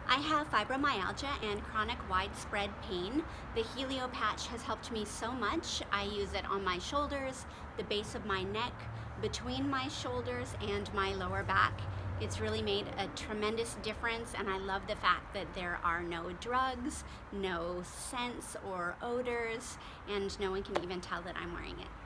I have fibromyalgia and chronic widespread pain. The Helio patch has helped me so much. I use it on my shoulders, the base of my neck, between my shoulders and my lower back. It's really made a tremendous difference, and I love the fact that there are no drugs, no scents or odors, and no one can even tell that I'm wearing it.